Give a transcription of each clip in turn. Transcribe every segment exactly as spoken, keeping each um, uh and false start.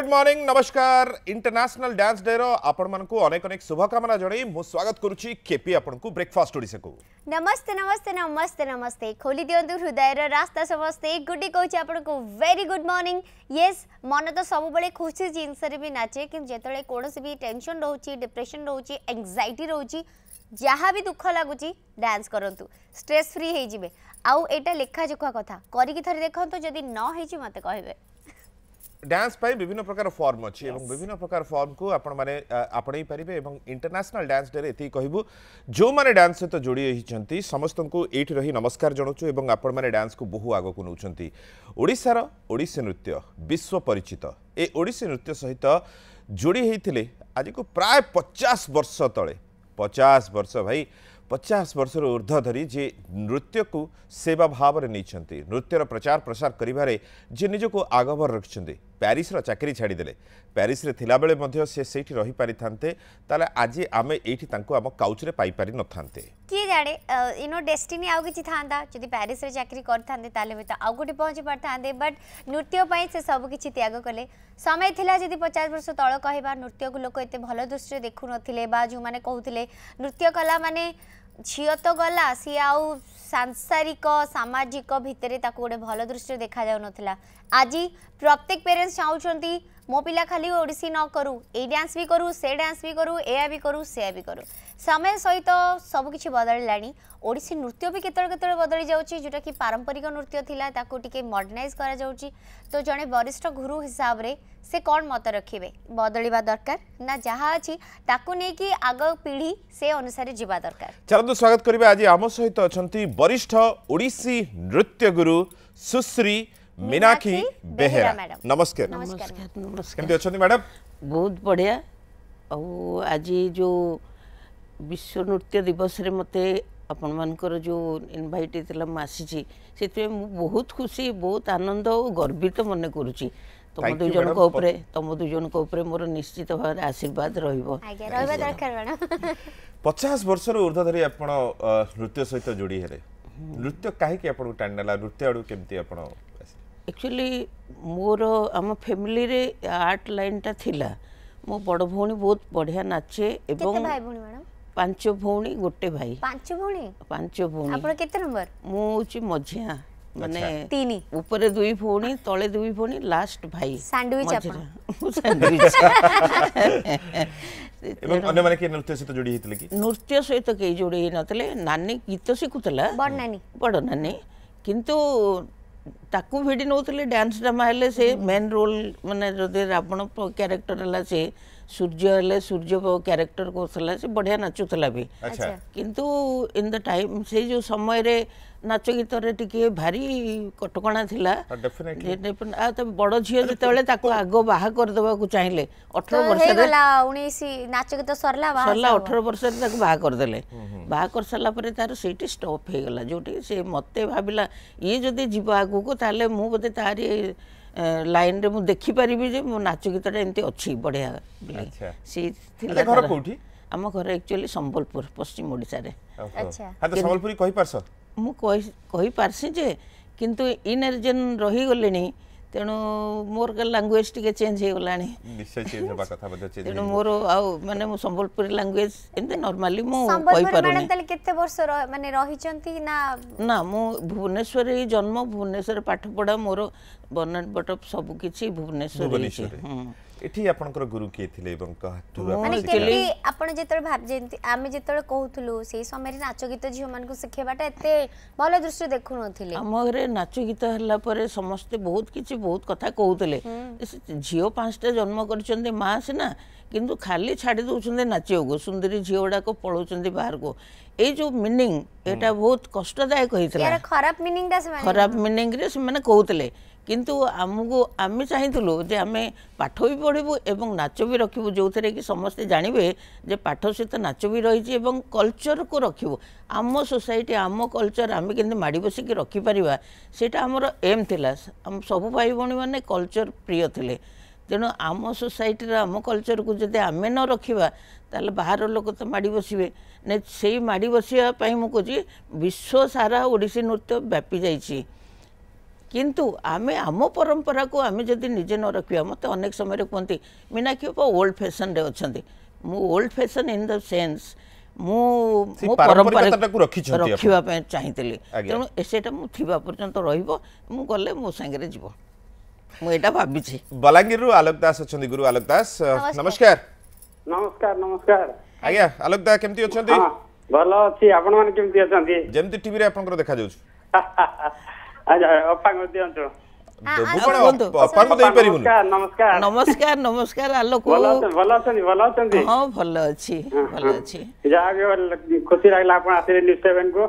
Good morning नमस्कार international dance day रो आपण मन को अनेक अनेक शुभकामना जणई मु स्वागत करूची केपी आपण को ब्रेकफास्ट ओडिसे को नमस्ते नमस्ते नमस्ते नमस्ते खोली दियंतु हृदय रो रास्ता समस्ते गुडी कहूची आपण को वेरी गुड मॉर्निंग यस मन तो सब बळे खुशी जिंस रे भी नाचे कि जेतळे कोनोसी भी टेंशन रहउची डिप्रेशन रहउची एंजाइटी रहउची जहाँ भी दुख लगुच डांस करंतु स्ट्रेस फ्री हो जिवे आउ एटा लेखा जोखा कथा करिक थरे देखंतु जदी न हेची मते कहबे डांस पाई विभिन्न प्रकार फॉर्म अच्छी yes. विभिन्न प्रकार फॉर्म को आपण माने आपणई परिबे एवं इंटरनेशनल डांस डे रे एती कहबू जो माने डांस सहित जोड़ी रहिचंती समस्त को एठी रही नमस्कार जणोचु एवं आपण माने डांस को बहु आगो को नउचंती ओडिसा रो ओडिसी नृत्य विश्व परिचित ए ओडिसी नृत्य सहित जोड़ी हेतिले आज को प्राय पचास वर्ष तळे पचास वर्ष भाई पचास वर्ष ऊर्ध्व धरी जे नृत्य को सेवा भाव में नहीं नृत्यर प्रचार प्रसार करिबारे जे निज को आगभर रखिछन्ते पेरिस रो चाकरी छाड़ीदेले पेरिस रे थिला बेले मध्य से सेठी रही पारि थांते ताले आज आमे एठी तांको आम काउच रे पाई पारि न थांते किए जाने यू नो डेस्टिनी आउ किछि थांदा जदि पेरिस रे चाकरी कर थांते ताले भी आउ गोटे पहुंची पार थांते बट नृत्य पई से सब किछि त्याग कले समय थिला जदि पचास वर्ष तळ कहबा नृत्य को लोक एते भलो दृष्टि देखु नथिले बा जो माने कहउथिले नृत्य कला माने झील तो गला सी आउ सांसारिक सामाजिक भितर गोटे भल दृष्टि देखा जाऊ नथिला आज प्रत्येक पेरेंट्स चाहूँगी मो पिला खाली ओडिसी न करू ए डांस भी करू से डांस भी करू ए भी करू से भी करू समय सहित सबकि बदलानी ओडिसी नृत्य भी केतल केतल बदली जाउची जोटा कि पारंपरिक नृत्य थिला ताको टिके मॉडर्नाइज करा जाउची तो जने वरिष्ठ गुरु हिसाब रे से कौन मत रखिबे बदलिबा दरकार ना जहाँ अच्छी ताको नै कि आग पीढ़ी से अनुसार जीवा दरकार। चलନ୍ତୁ स्वागत करिबे आज आम सहित अछंती वरिष्ठ ओडिसी नृत्य गुरु सुश्री मीनाक्षी बेहेरा नमस्कार नमस्कार नमस्कार केमती अछंती मैडम बहुत बढ़िया और आज जो विश्व नृत्य दिवस रे मते आपण मानकर जो इनवाइट थिला म आसी से बहुत खुशी बहुत आनंद और गर्वित मन करूची तुम दु जन को ऊपर तुम दु जन को ऊपर मोर निश्चित भाव आशीर्वाद रहिबो आगे रहबा दरकार मैडम पचास वर्ष रो ऊर्ध्व धरी आपण नृत्य सहित जोड़ी हेले नृत्य काहे कि आपण टांडला नृत्य आडू केमती आपण एक्चुअली मोर आम फैमिली रे आर्ट लाइन टा थिला मो बड़ भौणी बहुत बढ़िया नाचे एवं केते भाई भौणी मैडम पांच भौणी गोटे भाई पांच भौणी पांच भौणी आपण केते नंबर मु छि मझिया माने तीन ऊपर दुई भौणी तळे दुई भौणी लास्ट भाई सैंडविच आपण सैंडविच एवं अन्य माने के नृत्य सहित जोड़ी हेतले कि नृत्य सहित के जोड़ी हे नतले नानी गीत सिखुतला बड़ नानी बड़ नानी किंतु ताकू भिडी नौतले डांस ड्रामा हेले से मेन रोल माने जदे रावण कैरेक्टर हला से सूर्य हेले सूर्य कैरेक्टर कोसला से बढ़िया नाचुतला भी अच्छा किंतु इन द टाइम से जो समय रे नाच गीत रे टिके भारी कटकणा थिला डेफिनेटली आ त बड़ झियो जते ताको आगो बाहा कर देबा को चाहिले अठारह वर्ष रे उन्नीस नाच गीत सरला बाहा सरला अठारह वर्ष रे ताको बाहा कर देले बाहा कर सरला परे तार सेठी स्टॉप हे गला जोटी से मते भाबिला ये जदि जीवा आगो को ताले मु बते तारी लाइन रे मु देखि परिबी जे मो नाच गीतटा एंती अछि बढ़िया अच्छा सी थिला घर कोठी हम घर एक्चुअली संबलपुर पश्चिम ओडिसा रे अच्छा हा तो संबलपुरी कहि परस मु कहि कहि पारसी जे किंतु इन रीजन रही गलेनी तेणु मोर लैंग्वेज टिके चेंज हे गलानी निश्चय चेंज होबा कथा बद चेंज तेणु मोर आ माने मु संबलपुरी लैंग्वेज एंते नॉर्मली मु कहि पारुनी मैडम तले केते वर्ष माने रही चंती ना ना मु भुवनेश्वर ही जन्म भुवनेश्वर पाठ पढ़ा मोर बर्नट बटअप सब किछि भुवनेश्वर एठी आपनकर गुरु के थिले एवं कहतु माने केली आपण जेतळ भाब जेंती आमे जेतळ कहउथुलु सेही समय रे नाच गीत झियो मान को सिखेबाटा एते भलो दृष्टि देखु नथिले हम घरे नाच गीत हल्ला परे समस्त बहुत किछि बहुत कथा कहउतले झियो पांचटा जन्म करचंदे मां सिना किंतु खाली छाड़ी दउचंदे नाचियो गो सुंदरी झियोडा को पळौचंदे बाहर को ए जो मीनिंग एटा बहुत कष्टदायक होइतला यार खराब मीनिंग दा से खराब मीनिंग रे से माने कहउतले किंतु आमको आम चाहिलु जे आम पाठ भी पढ़ू एवं नाच भी रखू जो थे कि समस्ते जानवे जे पाठ सहित नाच भी रही कल्चर को रखू आम सोसाइटी आम कल्चर आम के माड़ी बसिक रखिपर से आमर एम थिला आम सब भाई भौणी मैंने कल्चर प्रिय थे तेणु आम सोसाइटी आम कल्चर को जब आम न रखा ताल बाहर लोक तो माड़ी बसवे ने से माड़ी बसापी मुझे विश्व सारा ओडिसी नृत्य व्यापी जाइए किंतु आमे आम परंपरा को आमे जदि निजे न रखिया मते अनेक समय कहते मीनाक्षी ओल्ड फैशन रे अछंती मु old fashion in the sense मु मो परंपरा को रखी छथि रखिवा पे चाहितली तेणु एसेटा मु थिबा पर्यंत रहिबो मु गले मो संगे रे जीवो मु एटा भाबी छी बलांगीर रु आलोक दास अछंती गुरु आलोक दास नमस्कार नमस्कार नमस्कार आज्ञा आलोक दा केमती अछंती भलो अछि आपण माने केमती अछंती जेमती टीवी रे आपनकर देखा जाउछ अच्छा अपा को दियंतो देबु कोन अपा को देई परिबुन नमस्कार नमस्कार नमस्कार आलोक भलो भलो अछंती भलो अछंती हां भलो अछि भलो अछि जागे खुशी लागला आपण आसे न्यूज़ सेवन को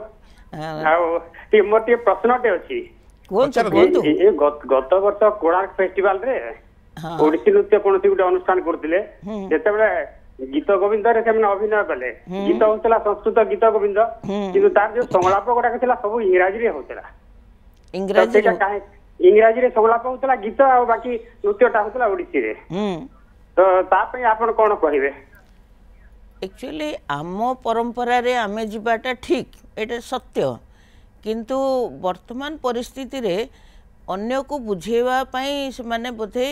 आ ती मोटी प्रश्नटे अछि कोन कोन ए गत वर्ष कोणार्क फेस्टिवल रे ओडिसी नृत्य कोनसी गुटे अनुष्ठान करथिले जेते बेले गीत गोविंद रे सेमने अभिनय कले गीत होतला संस्कृत गीत गोविंद किंतु तार जो संलाप गोटा केला सब इंग्रजी रे होतला इंग्रजी रे काहे इंग्रजी रे संलाप होतला गीत आ बाकी नृत्यटा होतला ओडिसी रे तो ता पे आपण कोन कहिबे एक्चुअली आम परंपरा रे आमे जिबाटा ठीक एटा सत्य किंतु वर्तमान परिस्थिति रे अन्य को बुझेवा पई से माने बोधे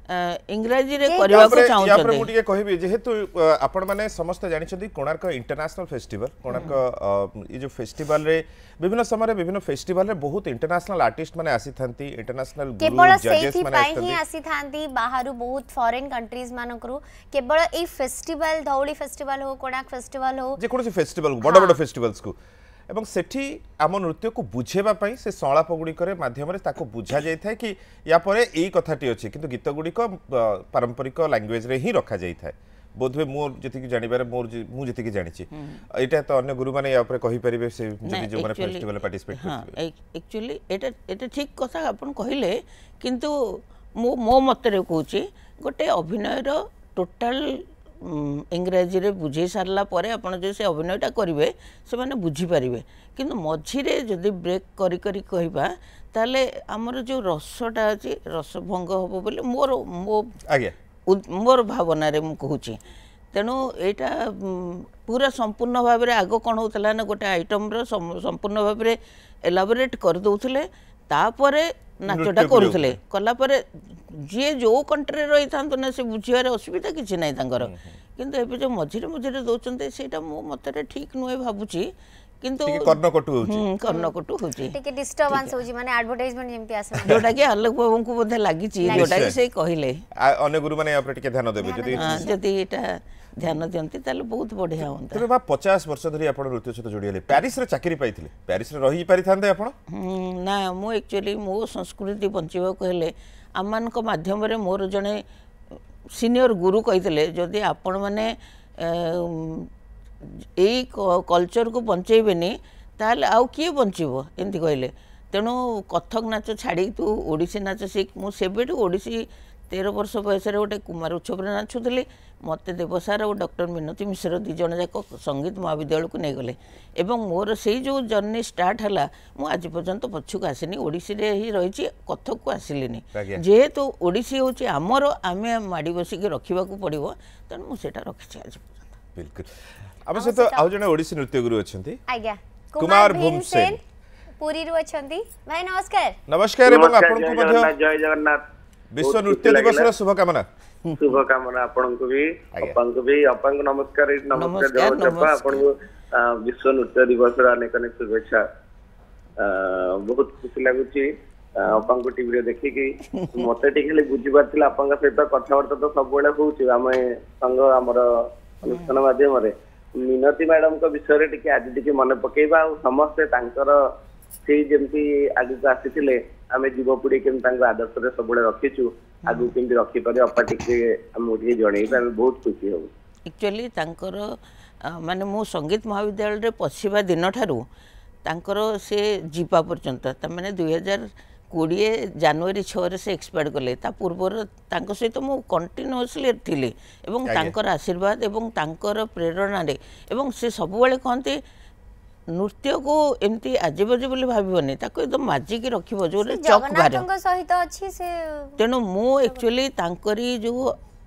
इंग्रजी रे करबा को चाहू या पर मुटिके कहबी जेहेतु आपण माने समस्त जानि छथि कोणार्क इंटरनेशनल फेस्टिवल कोणार्क ये जो फेस्टिवल रे विभिन्न समय रे विभिन्न फेस्टिवल रे बहुत इंटरनेशनल आर्टिस्ट माने आसी थांती इंटरनेशनल गुरु जजेस माने आसी थांती आसी थांती बाहरु बहुत फॉरेन कंट्रीज मानकरू केवल ए फेस्टिवल धौली फेस्टिवल हो कोणार्क फेस्टिवल हो जे कोनसी फेस्टिवल बड़ बड़ फेस्टिवल्स को एवं सेठी आम नृत्य को बुझेबा पई से संलाप गुड़िकर माध्यम ताको बुझा जाय था कि या परे एई कथाटी अछि किंतु गीत गुड़िक पारंपरिक लैंग्वेज रे ही रखा जाय था बोधवे मोर जति जानिबारे मोर मु जति जानि छी एटा तो अन्य गुरु माने या परे कहि परिबे से जति जो माने फेस्टिवल पार्टिसिपेट करथिबे एक्चुअली एटा एटा ठीक कथा आपण कहिले किंतु मो मो मत रे कहूची गोटे अभिनय रो टोटल इंग्रजी रे बुझे सारला परे आपण जे से अभिनयटा करिवे से माने बुझी परिवे किंतु मझी रे जदी ब्रेक करी करी कहिबा ताले हमर जो रसटा अछि रस भंग होबो बोले मोर मो आगे मोर भावना रे मु कहूची तेणु एटा पूरा संपूर्ण भाव रे आगो कोन होतला ना गोटे आइटम रो संपूर्ण भाव रे एलाबोरेट कर दउथले तापरे नाचटा करूथले कला परे जे जो कंट्री रही थांतो ना से बुझियारे असुविधा किछि नै तांकर किंतु एबे जो मझिरे मझिरे दउचंते सेटा मो मतरे ठीक नुए भाबुची किंतु कर्णकटु होची हम कर्णकटु होची टिके डिस्टर्बेंस होची माने एडवर्टाइजमेंट जेमति आसे जोटा के आलोक बाबू को बोधे लागि छि जोटा के से कहिले अन्य गुरु माने या पर टिके ध्यान देबे जदी जदी एटा ध्यान दियंती ताले बहुत बढ़िया होंता तबे बा पचास वर्ष धरि आपण नृत्य सहित जोड़ी हले पेरिस रे चाकरी पाइथिले पेरिस रे रही पारि थांते आपण ना मो एक्चुअली मो संस्कृति बंचिबा को हेले आमान को माध्यम रे मोर जने सीनियर गुरु कहितले जदी आपण माने एई कल्चर को बंचेबेनी ताले आउ किए बंचिबो एंती कहले तेणु कथक नाच छाड़ी तू ओडिसी नाच शिख मु सेबेटू ओडिसी तेरह वर्ष बयस गोटे कुमार उत्सव नाचुली मत देवसार और डॉक्टर मिनती मिश्र दी जन जाक संगीत महाविद्यालय को नहीं गले एवं मोर से जो जर्नी स्टार्ट है मुझे पर्यंत पछक आसनी ओडिसी रे ही रही कथक को आसिलिनी जेहेतु ओडिसी हूँ आमर आम माड़ी बसिक रखा पड़ो तेणु मुझे रखी आज पर्यंत बिल्कुल आम सहित आउ जने ओडिसी नृत्य गुरु अच्छा आज्ञा कुमार भीमसेन पुरी रु अछंती भाई नमस्कार नमस्कार एवं आपन को मध्य जय जगन्नाथ विश्व नृत्य दिवस रा शुभकामना शुभकामना आपन को भी अपन को भी अपन को नमस्कार नमस्कार जय आपन को विश्व नृत्य दिवस रा अनेक अनेक शुभेच्छा बहुत खुशी लागुची अपन को टीवी रे देखि कि मते टिकले बुझी पारथिला अपन का सहित कथावार्ता तो सब बेले होउची आमे संग हमर अनुष्ठान माध्यम रे मिनती मैडम को विषय रे टिके आज टिके मन पकेबा आ समस्त तांकर से जमती आगु को आसीथिले आमे जीवपुड़ी केम तांको आदर्श रे सब बेले रखिछु आगु केमती रखि पारे अपा टिके हम मुझे जणै आमे बहुत खुशी हो एक्चुअली तांकर माने मो संगीत महाविद्यालय रे पछिबा दिन ठारू तांकर से जीवा पर्यंत त माने दो हज़ार बीस जनवरी छह से एक्सपायर कले ता पूर्वर तांको सहित मो कंटिन्यूअसली थिले एवं तांकर आशीर्वाद एवं तांकर प्रेरणा रे एवं से सब बेले कहते नृत्य को एमती आजीबजे बोली भाबिबनी ताको एकदम माजिक रखिबो जो चक बारे सहित अछि से तेनु मो एक्चुअली तांकरी जो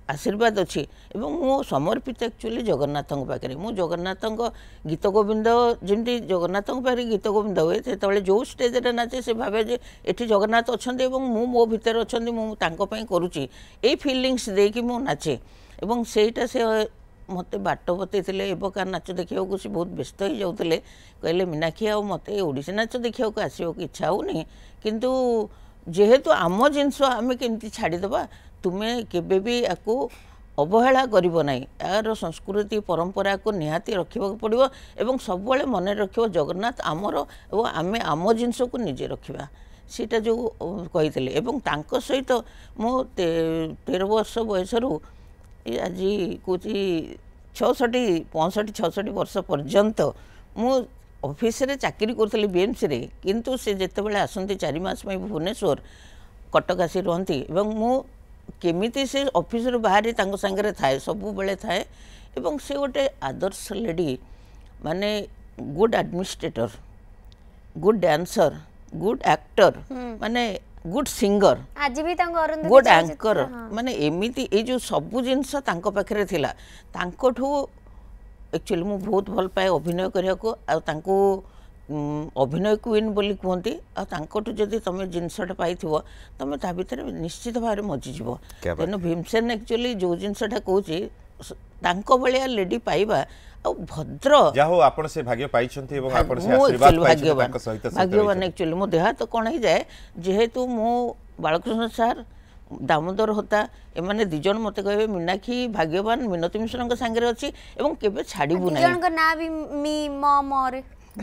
आशीर्वाद अच्छी एवं मु समर्पित एक्चुअली जगन्नाथ पाखे मु जगन्नाथ गीत गोविंद जमी जगन्नाथ पाखे गीत गोविंद हुए से जो स्टेज रे नाचे से भावे जे एठी जगन्नाथ अच्छा मु मो भितर अच्छा मुझे करुच्ची ये फिलिंग्स देकी मु नाचे एवं सेटा से मत बाट बतई एबका नाच देखा सी बहुत व्यस्त हो जाते कहले मीनाक्षी आ मत ओडिसी नाच देखा आसवाक इच्छा होनी किंतु जेहेतु आम जिनस आम केमती छाड़ीदबा तुम्हें केबे भी याकू अवहेला करिबो नाही यार संस्कृति परंपरा को निहाती रखा पड़ो एवं सब मन रखियो जगन्नाथ आमर और आमे आम जिनस को निजे रखा सीटा जो कही एवं तांको सहित मो ते, तेरह वर्ष बयसरू आज कौच छठी पैंसठ छठी वर्ष पर्यंत मु ऑफिस रे चाकरी करी बीएमसी रे किंतु से जितेबाला आसती चार मास भुवनेश्वर कटक आसी रुहति मु केमिति से ऑफिस रू बाहरी तांको संगे थाए सबु बेले थाए एवं से गोटे आदर्श लेडी माने good administrator good dancer good actor माने गुड सिंगर आज भी गुड एंकर माने एमिति ए जो सबु जिनस तांको पाखरे थिला तांको ठू एक्चुअली मु बहुत भल पाए अभिनय करिया को आ तांको अभिनय क्वीन बोली कहती आठू जदि तुम जिनसटा पाई तुम ता भर निश्चित भाव में मजिज तेणु भीमसेन एक्चुअली जो जिनसटा कहूँ भाया लेडी पाइबा भद्र आपण से भाग्य पाइछंती एवं आपण से आशीर्वाद भाग्यवान भाग्यवान एक्चुअली मो देहात कौन हो जाए जेहेतु मो बालकृष्ण सार दामोदर होता एमाने दिजन मते कहबे मीनाक्षी भाग्यवान मिनती मिश्र संगे अच्छी एवं केबे छाड़बू ना दिजन ना भी मी म मोर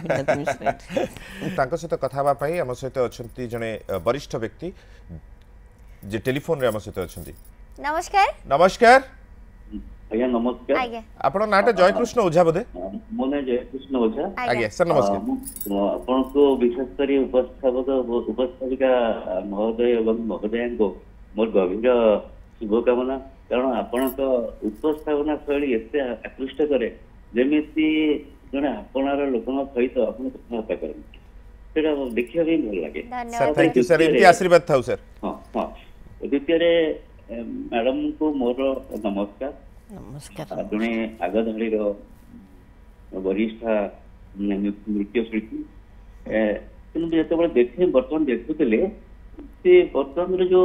तांको सहित कथा बा पई हम सहित अछंती जने वरिष्ठ व्यक्ति जे टेलीफोन रे हम सहित अछंती। नमस्कार नमस्कार आज्ञा नमस्कार आज्ञा आपण नाटा जयकृष्ण ओझा बोधे मोने जयकृष्ण ओझा आज्ञा सर नमस्कार आपण को विशेष करी उपस्थापक उपस्थापिका महोदय एवं महोदय को मोर गभीर शुभकामना कारण आपण तो उपस्थापना शैली एते आकृष्ट करे जेमिति जने आपणार लोकन सहित आपण कथा करन सेटा देखिया भी भल लागे सर थैंक यू सर इनकी आशीर्वाद थाउ सर हां हां द्वितीय रे मैडम को मोर नमस्कार नमस्कार जड़े आगधाड़ी वरिष्ठ नृत्य शिल्पी जो देखे बर्तमान देखुले से बर्तमान जो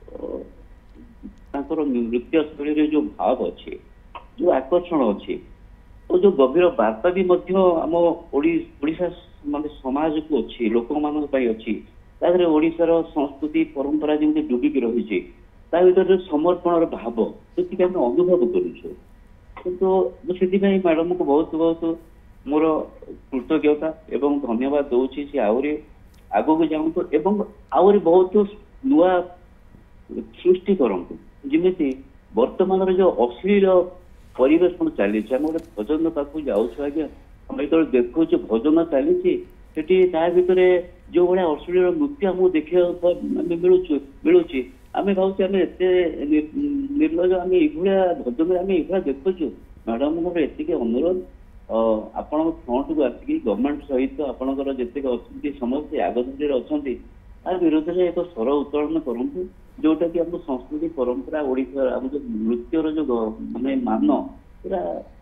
नृत्य शैली जो भाव अच्छे जो आकर्षण अच्छे और जो गभीर वार्ता भी आम ओडिशा माने समाज को अच्छी लोक मान अच्छी ओडिशार संस्कृति परंपरा जमी डुबिकी रही भर समर्पण भाव जी आम अनुभव करुचु किंतु मैडम को बहुत बहुत मोर कृतज्ञता एवं धन्यवाद दूसरी सी आहरी आग को जाऊँ एवं आहरी बहुत नुआ सृष्टि करतु जमी वर्तमान जो अश्लील परिवेशन चली आम गोटे भजन पाक जाऊँ आज्ञा आम जो देखु भजन चली भितर जो भाया अश्लील नृत्य आमको देखा मिलू मिलूँ आम भाव एत निर्लज आम यह भजन आम यह देखु मैडम मोर एति अनुरोध आपण फ्रंट को आसिक गवर्नमेंट सहित आपंकर जिते अच्छे समस्त आगधाड़ी अच्छा तार विरोध में एक स्वर उत्तोलन करूँ जोटा कि आम संस्कृति परंपरा ओडिशा आम जो नृत्यर जो माने मान पूरा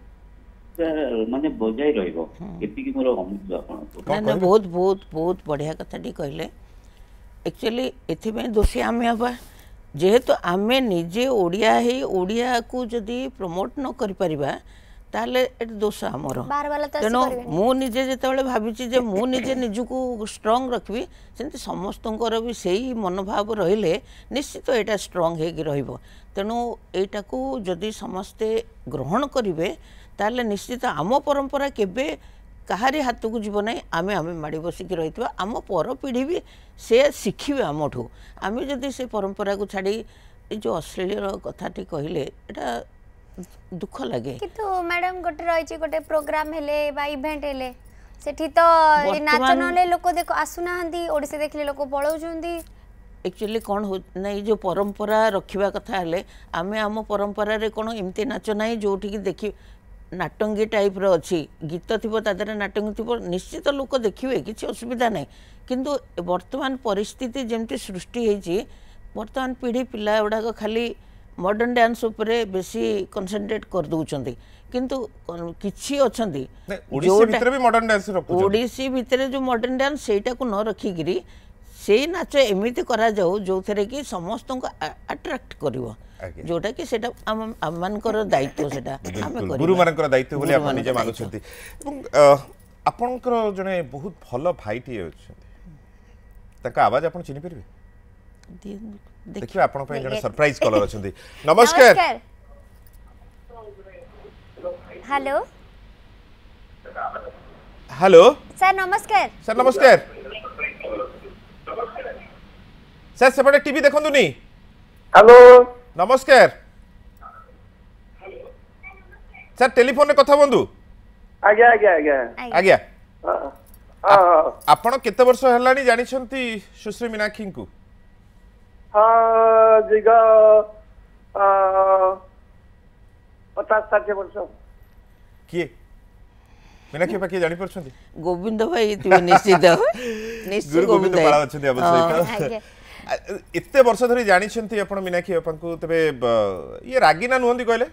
माने बजाय रहिबो एति मोर अनुरोध आपण बहुत बहुत बहुत बढ़िया कथाटी कहले एक्चुअली एथि दोषी आम हवा जेहेतु आमे निजे ओडिया ही ओडिया को जदि प्रमोट न करि परिबा ताले एट दोष आमर तेणु मुझे जिते भावी जे मुझे निजको स्ट्रंग रखी सेमती समस्तंकर भी सही मनोभाव रहिले निश्चित यहाँ स्ट्रंग हो तेणु यटा को जदि समस्ते ग्रहण करेंगे ताले निश्चित आम परंपरा केबे कहारी हाथ को जीव ना आम आम माड़ी बसिकी रही आम पर पीढ़ी भी से शिखे आमठू आम जदि से परंपरा को छाड़ी जो अश्लील कथाटी कहले एटा दुख लगे किंतु मैडम गोटे रही गोटे प्रोग्राम हेले बा इवेंट हेले सेठी तो नाच नले लोक देखो आसुना हंदी ओडिसे देखले लोक पळौजुंदी एक्चुअली कौन हो नहीं जो परंपरा रखिबा कथा हेले आमे आम परंपरा रे कोन एमती नाच नाही जोठी की देखि नाटंगी टाइप रो अछि गीत थिबो तादरे नाटंगी थिबो निश्चित लोक देखिबे किछि असुविधा नाही किंतु वर्तमान परिस्थिति जेमती सृष्टि हेछि वर्तमान पीढ़ी पिला उडाक खाली मॉडर्न डांस उपरे बेसी कंसंट्रेट कर दउचंती किंतु किछि अछंती ओडिसी भितर भी मॉडर्न डांस रखु ओडिसी भितर जो मॉडर्न डांस सेटा को न रखी गिरी से नाच एमिति करा जाऊ जो थरे कि समस्त को अट्रैक्ट करिवो जोटा कि सेटा हम हमनकर दायित्व सेटा हम गुरु मानकर दायित्व बोले आपण निजे मानुछंती एवं आपनकर जने बहुत भलो भाईटी अछंती तका आवाज आपण चिनि परबे देखिए आपण पे जने सरप्राइज कलर अछंती नमस्कार हेलो हेलो सर नमस्कार सर नमस्कार सर सेपटे टीवी देखंतु नी हेलो नमस्कार सर टेलीफोन रे कथा बंधु आज्ञा आज्ञा आज्ञा आज्ञा हाँ आपण केते वर्ष हलानी जानि छंती सुश्री मीनाक्षी को हाँ जिगा पचास साठ वर्ष किए मीनाक्षी पाके जानि परछंती गोविंद भाई तु निश्चित निश्चित गुरु गोविंद भाई बाळा अछंती अवश्य एते वर्ष धरि जानि छंती आपण मीनाक्षी अपन को तबे ये रागी ना नुहंती कहले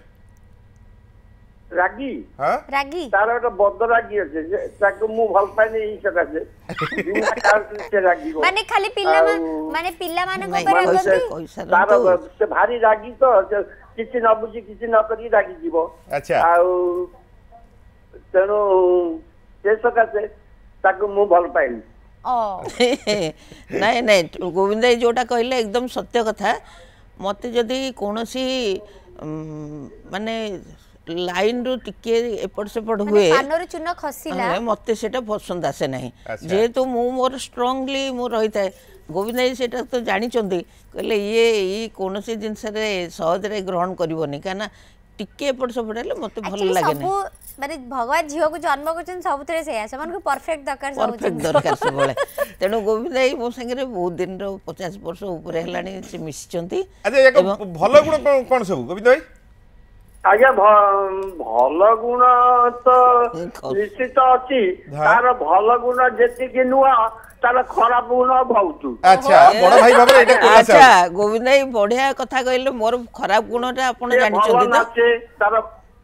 रागी हां रागी तार एक बद्ध रागी अछि जे ताको मु भल पाइने ई सका जे बिना कारण से रागी को माने खाली पिल्ला माने पिल्ला माने को पर पैसा तार से भारी रागी तो किछि न बुझी किछि न करी रागी जीवो अच्छा आ तेनो से सका से ताको मु भल पाइनी नहीं नहीं गोविंद भाई जोटा कहले एकदम सत्य कथा मते जदि कोनोसी माने लाइन रु टिके एपट सेपट हुए कानर चुन खसिला मते सेटा पसंद आसे नहीं जेहेतु मु मोर स्ट्रांगली मु रही थाए गोविंद भाई सेटा तो जानी चंदी कहले ये ई कोनोसी जिंस रे सहज रे ग्रहण करिवोनी काना टिके एपट सेपट हेले मते भल लागे नहीं माने भगवान झियो को जन्म करछन सब थरे से समान को परफेक्ट दरकार सब परफेक्ट दरकार सब बोले तेनु गोविंद भाई मो संगे बहुत दिन रो पचास वर्ष ऊपर हेलानी से मिसचंती अच्छा एक भलो गुण कोन सब गोविंद भाई आज्ञा भल गुण तो निश्चित अच्छी तार भल गुण जेतिकी नुआ तार खराब गुण बहुत अच्छा बड़ भाई बाबरे एटा कोला अच्छा गोविंद भाई बढ़िया कथा कहले मोर खराब गुणटा आपण जानि चंदी तो तार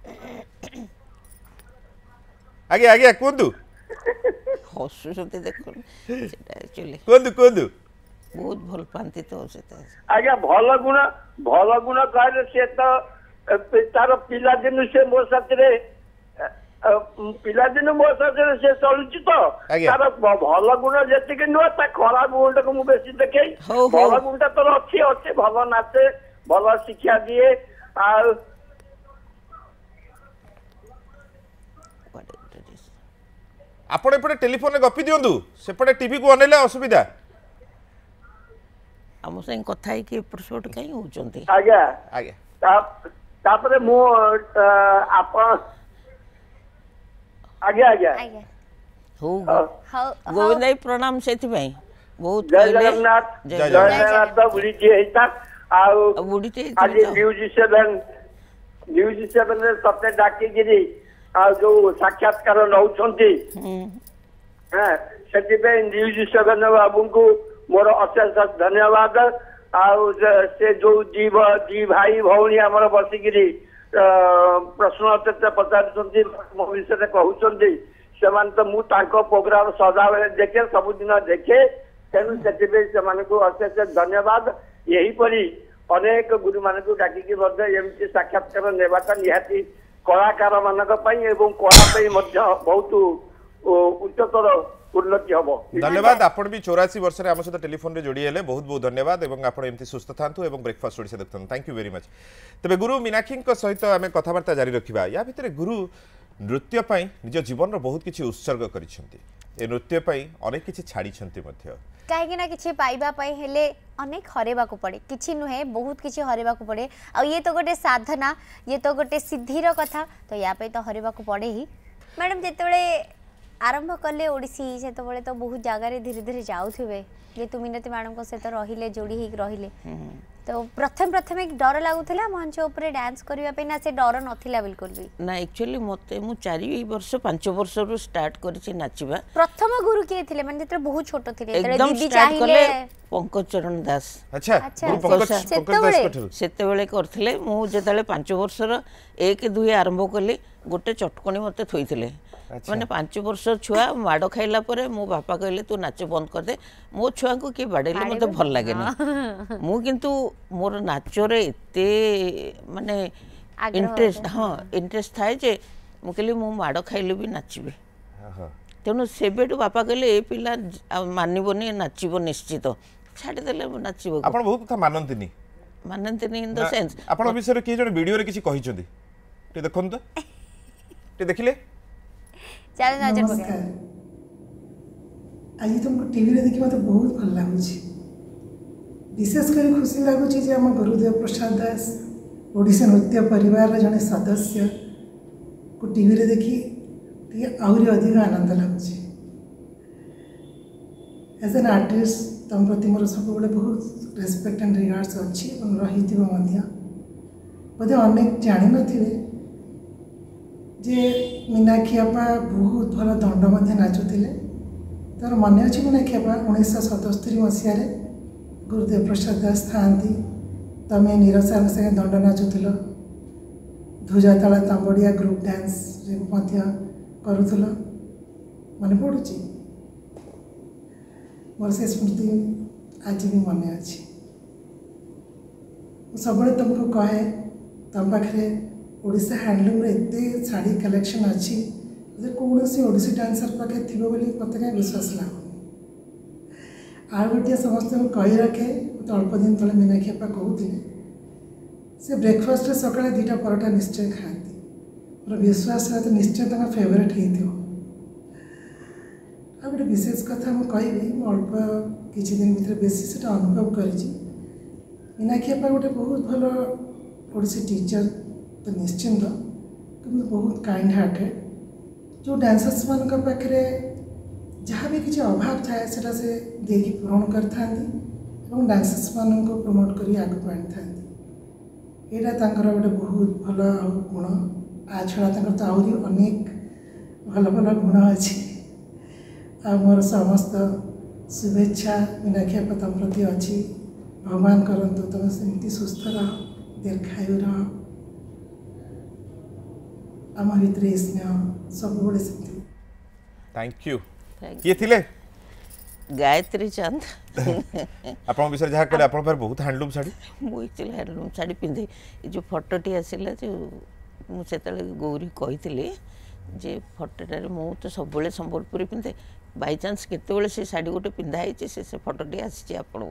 आगे आगे कोंदु हसुसते देखो सेटा एक्चुअली कोंदु कोंदु बहुत भल पांती तो सेटा आज्ञा भल गुण भल गुण कहले से तो तार पिला दिन से मो साथरे पिला दिन मो साथरे से चलुची तो तार भल गुण जेतिके नुआ ता खराब गुण को मु बेसी देखे भल गुणटा तो अच्छी अच्छी भल नाचे भल शिक्षा दिए आ आपण एपटे टेलीफोन रे गपी दियंदु सेपटे टीवी को अनेला असुविधा हम संग कथा है कि एपिसोड कहीं होचंती आज्ञा आज्ञा तापरे मो आपण आज्ञा आज्ञा हो गोविंद भाई प्रणाम सेति भाई बहुत जय जगन्नाथ जय जगन्नाथ बुढ़ी जी हेता आ बुढ़ी ते आज न्यूज सेवन न्यूज सेवन रे सत्य डाकी गिरी आ जो साक्षात्कार नौछंती हां सेति पे न्यूज सेवन बाबू को मोर अशेष धन्यवाद आ से जो जीव जी भाई भौणी हमर बसिगिरी प्रश्न उत्तर पचार मो विषय कहते से तो मु प्रोग्राम सदा बेले देखे सबुदिन देखे तेणु से अशेष धन्यवाद यही परी अनेक गुरु मान डाकिकी एमती साक्षात्कार नेबाटा निहाती कलाकार मानक कला बहुत उच्चतर उन्नति हम धन्यवाद आपण भी चौरासी वर्ष रे हम सहित टेलीफोन रे जोड़ी हेले बहुत बहुत धन्यवाद एवं आपण एमती सुस्थ थांतु एवं ब्रेकफास्ट ओडिसा देखथन थैंक यू वेरी मच तबे गुरु मीनाक्षी को सहित आमे कथावार्ता जारी रखिबा या भितरे गुरु नृत्य पई निज जीवन रो बहुत किछि उत्सर्ग करिसंती ए नृत्य पई अनेक किछि छाडिसंती मध्ये कहीं ना किसी पाइबा हेले अनेक हरेबा को पड़े किसी नुहे बहुत किसी हरेबा को पड़े आ ये तो गोटे साधना ये तो गोटे सिद्धिर कथा तो या पे तो हरेबा को पड़े ही मैडम जिते आरंभ कले ओडिसी से तो तो बहुत जगार धीरे धीरे जाऊे जे तु मिनती मैडम सहित रहिले जोड़ी ही रहिले तो प्रथम प्रथम एक डर लागुला मंच ऊपर डांस करबा पे ना से डर नथिला बिल्कुल भी ना एक्चुअली मते मु चार वर्ष पांच वर्ष रु स्टार्ट करछि नाचिबा प्रथम गुरु के थिले माने जतरे बहुत छोट थिले तरे एकदम दीदी स्टार्ट चाहिए कले पंकज चरण दास अच्छा अच्छा, गुरु पंकज सेतेबेले- पंकज दास कठल सेतेबेले करथिले मु जेताले पांच वर्षर एक दुई आरंभ कली गोटे चटकणी मते थोइथिले माने पांच वर्ष छुआ माड़ खाइला परे मो बापा कहले तू नाच बंद कर दे मो छुआ को कि बाडेले मते भल लागे ना मु किंतु मोर नाच रे एते माने आग्रह इंटरेस्ट हां इंटरेस्ट थाए जे मु कहली मु माड़ खाइले भी नाचिबे हां तेणु सेबेठू बापा कहले ए पिला मानिबनी नाचिबो निश्चित छाड़ी देले नाचिबो आपण बहुत कथा मानंतिनी मानन्तिनी इन द सेंस आपण विषय किए जण वीडियो रे किछि कहिचंदी टे देखन तो टे देखिले चल नजर नमस्कार पके आज तुमको टीवी रे देखि मते बहुत भल लागुछि विशेषकर खुशी लागुछि जे हम गुरुदेव प्रसाद दास ओडिशा नृत्य परिवार रे जने सदस्य को टीवी रे देखि ती आउरी अधिक आनंद लागुछि एज एन आर्टिस्ट तम प्रति मोर सब बड़े बहुत रेस्पेक्ट एंड रिगार्ड्स अछि और रहिथिबो मध्य बोधे अनेक जानि नथिबे जे मीनाक्षी अपा बहुत भल दंड मध्य नाचुले तार मन अच्छे मीनाक्षी अपा उन्नीस सतस्तरी मसीह गुरुदेव प्रसाद दास था तमें निरसार संगे दंड नाचुल ध्वजाताला तंबड़िया ग्रुप डांस करुल मन पड़ुची मोर से स्मृति आज भी मन अच्छी सब तुमको कहे तुम पाखे ओडिशा हैंडलूम रे एते साड़ी कलेक्शन अच्छी कौन सी ओडिसी डांसर पाखे थी बोली मत कहीं विश्वास लागुनि आ गोटे समस्त कही रखे तो अल्प दिन तले मीनाक्षी अपा कहते से ब्रेकफास्ट सकाଳେ दुटा परोटा निश्चय खाती मोर विश्वास तो निश्चय तक फेवरेट हो आ गोटे विशेष कथा मुझे कहबी अल्प किसी दिन भर बेसी से अनुभव करी मीनाक्षी अपा गोटे बहुत भल ओडिसी टीचर तो निश्चिंत कि बहुत काइंड हार्टेड जो डांसर्स मान पाखे जहाँ भी किसी अभाव थाए से देकी पूरण कर डांसर्स मान को प्रमोट कर आगे आनी था यहाँ गोटे बहुत भल गुण आ छड़ा तो आहरी अनेक भल भल गुण अच्छी आ मोर समस्त शुभेच्छा मीनाक्षी अपा तुम प्रति अच्छी भगवान करंतु तुम सेमती सुस्थ रह दीर्घायु रह आम भितर स्नेह सब बड़े सेमती थैंक यू किए थिले गायत्री चंद आपण विषय जहाँ कहले आपण पर बहुत हैंडलूम साड़ी मु एक्चुअली हैंडलूम साड़ी पिंधे ये जो फोटोटी आसिला जो मुझे गौरी कही जे फोटोटार मु तो सब संबलपुरी पिंधे बाई चांस केते से साड़ी गोटे पिंधाई से से फोटोटी आसी आपण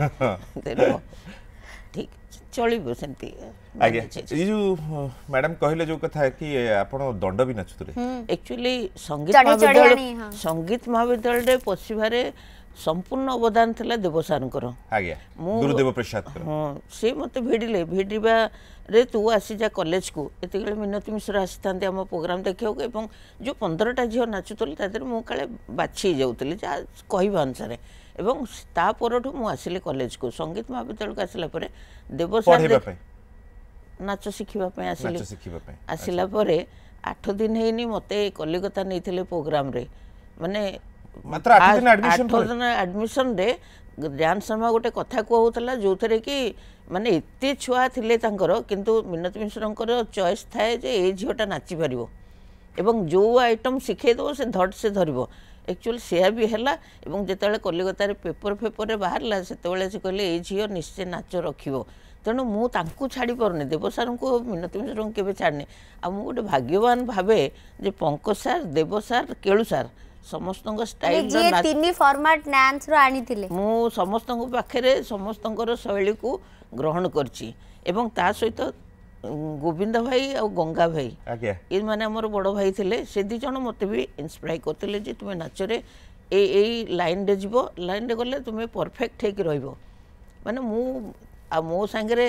ठीक चलो सेमती आज्ञा ये जो मैडम कहले जो कथा है कि आपण दंड भी नाचुतले एक्चुअली संगीत महाविद्यालय संगीत महाविद्यालय रे पशिबारे संपूर्ण अवदान थिला देवसारंकर आज्ञा गुरुदेव प्रसाद हां से मते भिडिले भिडिबा रे तू आसी जा कॉलेज को एतिगले मिनती मिश्र आसीतांते हम प्रोग्राम देखियो के एवं जो पंद्रह टा झियो नाचुतले तादर मु काले बाछि जाउतले जा कहिबा अनुसार एवं ता परठु मु आसिले कॉलेज को संगीत महाविद्यालय को आसिला परे देवसार नाच शिखिबा पे आसिले नाच शिखिबा पे आसिला परे आठ दिन हेनी मते कलिकता नैथिले प्रोग्राम रे माने मात्र आठ दिन एडमिशन आठ दिन एडमिशन रे डांस शर्मा गोटे कथा कहउतला जो थरे कि माने एते छुआ थिले तांकर किंतु मिनत मिश्रंकर चॉइस थाए जे ए झियोटा नाची परिबो एवं जो आइटम शिखे दो से धड़ से धरिबो एक्चुअली सेया भी हैला एवं जेतेले कलिकता रे पेपर पेपर रे बाहरला सेतेबेले से कहले ए झियो निश्चय नाच रखिबो तेणु मु तांकु छाड़ी पारुनी देव सार को मिनती मिश्र को केबे छाड़नी आ मु गोटे भाग्यवान भावे जे पंकज सार देव सार केळु सार समस्त स्टाइल जे तीन फॉर्मेट डांस रो आनी थिले मु समस्त पाखे समस्त शैली को ग्रहण करची एवं ता सहित गोविंद भाई और गंगा भाई ये माने हमर बड़ भाई थिले से दी जण मते भी इंस्पायर करथिले जे तुमे नाचरे ए ए लाइन रे जीवो लाइन रे गले तुमे परफेक्ट हेक रहइबो माने मु आ मो संगे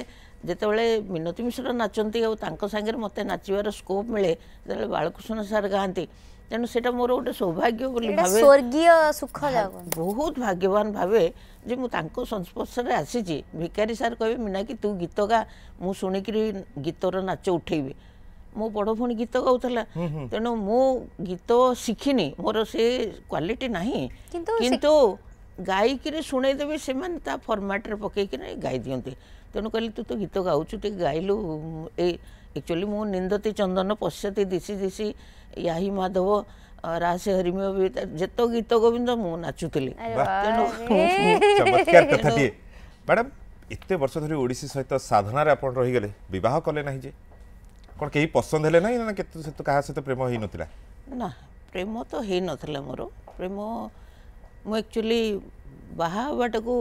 ଯେତେବେଳେ ମିନତି ମିଶ୍ର ନାଚନ୍ତି ଆଉ ତାଙ୍କ ସାଙ୍ଗରେ ମୋତେ ନାଚିବାର ସ୍କୋପ୍ ମିଳେ ଯେତେବେଳେ ବାଳକୃଷ୍ଣ ସାର୍ ଗାଆନ୍ତି ତେଣୁ ସେଇଟା ମୋର ଗୋଟେ ସୌଭାଗ୍ୟ ବୋଲି ଭାବେ ସ୍ୱର୍ଗୀୟ ସୁଖ ବହୁତ ଭାଗ୍ୟବାନ ଭାବେ ଯେ ମୁଁ ତାଙ୍କ ସଂସ୍ପର୍ଶରେ ଆସିଛି। ଭିକାରୀ ସାର୍ କହିବେ ମିନାକ୍ଷୀ ତୁ ଗୀତ ଗା ମୁଁ ଶୁଣିକିରି ଗୀତର ନାଚ ଉଠେଇବି। ମୋ ବଡ଼ ଭଉଣୀ ଗୀତ ଗାଉଥିଲା ତେଣୁ ମୁଁ ଗୀତ ଶିଖିନି ମୋର ସେ କ୍ୱାଲିଟି ନାହିଁ କିନ୍ତୁ ଗାଇକିରି ଶୁଣେଇଦେବି ସେମାନେ ତା ଫର୍ମାଟ୍ରେ ପକେଇକିରି ଗାଇ ଦିଅନ୍ତି। ତେଣୁ କହିଲି ତୁ ତ ଗୀତ ଗାଉଛୁ ଟିକେ ଗାଇଲୁ। ଏଇ ଆକ୍ଚୁଆଲି ମୁଁ ନିନ୍ଦତି ଚନ୍ଦନ ପଶ୍ୟତି ଦିଶି ଦିଶି याही माधव रासे हरिमय ଯେତ ଗୀତ ଗୋବିନ୍ଦ ମୁଁ ନାଚୁଥିଲି। ତେଣୁ ଚମତ୍କାର କଥାଟିଏ ମ୍ୟାଡ଼ାମ୍ ଏତେ ବର୍ଷ ଧରି ଓଡ଼ିଶୀ ସହିତ ସାଧନାରେ ଆପଣ ରହିଗଲେ ବିବାହ କଲେ ନାହିଁ ଯେ କ'ଣ କେହି ପସନ୍ଦ ହେଲେ ନାହିଁ ନା କେତେ ସହିତ କାହା ସହିତ ପ୍ରେମ ହେଇନଥିଲା? ନା ପ୍ରେମ ତ ହେଇନଥିଲା ମୋର ପ୍ରେମ ମୁଁ ଆକ୍ଚୁଆଲି ବାହା ହେବାଟାକୁ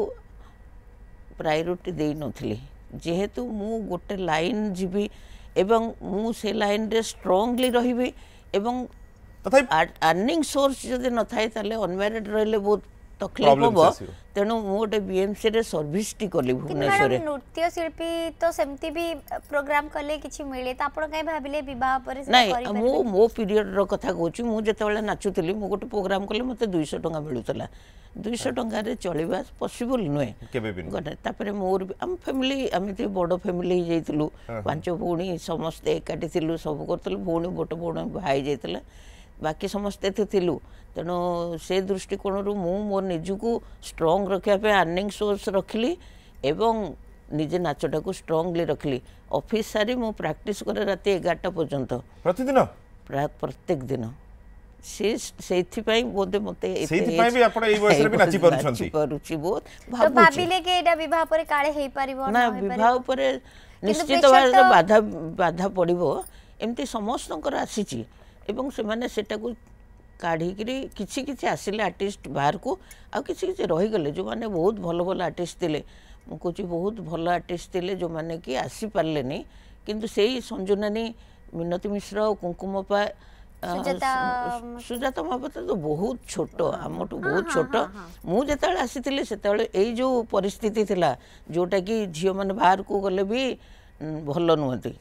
ପ୍ରାୟୋରିଟି ଦେଇନଥିଲି ଯେହେତୁ ମୁଁ ଗୋଟେ ଲାଇନ୍ ଯିବି ଏବଂ ମୁଁ ସେ ଲାଇନ୍ରେ ଷ୍ଟ୍ରଙ୍ଗଲି ରହିବି ଏବଂ ଆର୍ନିଂ ସୋର୍ସ ଯଦି ନଥାଏ ତାହେଲେ ଅନମ୍ୟାରିଡ୍ ରହିଲେ ବହୁତ ତକଲିଫ ହବ। ତେଣୁ ମୁଁ ଗୋଟେ ବିଏମସିରେ ସର୍ଭିସଟି କଲି ଭୁବନେଶ୍ୱରରେ। ନୃତ୍ୟଶିଳ୍ପୀ ତ ସେମିତି ବି ପ୍ରୋଗ୍ରାମ କଲେ କିଛି ମିଳେ ତ ଆପଣ କାଇଁ ଭାବିଲେ ବିବାହ ପରେ ନାଇଁ ମୁଁ ମୋ ପିରିୟଡ଼ର କଥା କହୁଛି ମୁଁ ଯେତେବେଳେ ନାଚୁଥିଲି ମୁଁ ଗୋଟେ ପ୍ରୋଗ୍ରାମ କଲେ ମୋତେ ଦୁଇଶହ ଟଙ୍କା ମିଳୁଥିଲା। ଦୁଇଶହ ଟଙ୍କାରେ ଚଳିବା ପସିବୁଲ ନୁହେଁ ଗୋଟେ। ତାପରେ ମୋର ଆମ ଫ୍ୟାମିଲି ଏମିତି ବଡ଼ ଫ୍ୟାମିଲି ହେଇଯାଇଥିଲୁ ପାଞ୍ଚ ଭଉଣୀ ସମସ୍ତେ ଏକାଠି ଥିଲୁ ସବୁ କରୁଥିଲୁ। ଭଉଣୀ ଗୋଟେ ଭଉଣୀ ବାହା ହେଇଯାଇଥିଲା ବାକି ସମସ୍ତେ ଥିଲୁ। ତେଣୁ ସେ ଦୃଷ୍ଟିକୋଣରୁ ମୁଁ ମୋ ନିଜକୁ ଷ୍ଟ୍ରଙ୍ଗ ରଖିବା ପାଇଁ ଆର୍ନିଂ ସୋର୍ସ ରଖିଲି ଏବଂ ନିଜେ ନାଚଟାକୁ ଷ୍ଟ୍ରଙ୍ଗଲି ରଖିଲି। ଅଫିସ ସାରି ମୁଁ ପ୍ରାକ୍ଟିସ୍ କରେ ରାତି ଏଗାରଟା ପର୍ଯ୍ୟନ୍ତ ପ୍ରତିଦିନ ପ୍ରତ୍ୟେକ ଦିନ। ସେ ସେଇଥିପାଇଁ ବୋଧେ ମୋତେ ସେଇଥିପାଇଁ ବି ଆପଣ ଏଇ ବୟସରେ ବି ନାଚି ପାରୁଛନ୍ତି ପାରୁଛି ବହୁତ ଭାବିଲେ କି ଏଇଟା ବିବାହ ପରେ କାଳେ ହେଇପାରିବ ନା ବିବାହ ପରେ ନିଶ୍ଚିତ ଭାବରେ ବାଧା ବାଧା ପଡ଼ିବ ଏମିତି ସମସ୍ତଙ୍କର ଆସିଛି ଏବଂ ସେମାନେ ସେଟାକୁ କାଢ଼ିକିରି କିଛି କିଛି ଆସିଲେ ଆର୍ଟିଷ୍ଟ ବାହାରକୁ ଆଉ କିଛି କିଛି ରହିଗଲେ ଯେଉଁମାନେ ବହୁତ ଭଲ ଭଲ ଆର୍ଟିଷ୍ଟ ଥିଲେ। ମୁଁ କହୁଛି ବହୁତ ଭଲ ଆର୍ଟିଷ୍ଟ ଥିଲେ ଯେଉଁମାନେ କି ଆସିପାରିଲେନି କିନ୍ତୁ ସେଇ ସଞ୍ଜୁ ନାନୀ ମିନତି ମିଶ୍ର ଆଉ କୁଙ୍କୁମ ପା ସୁଜାତା ମହାପାତ୍ର ତ ବହୁତ ଛୋଟ ଆମଠୁ ବହୁତ ଛୋଟ। ମୁଁ ଯେତେବେଳେ ଆସିଥିଲି ସେତେବେଳେ ଏଇ ଯେଉଁ ପରିସ୍ଥିତି ଥିଲା ଯେଉଁଟାକି ଝିଅମାନେ ବାହାରକୁ ଗଲେ ବି ଭଲ ନୁହନ୍ତି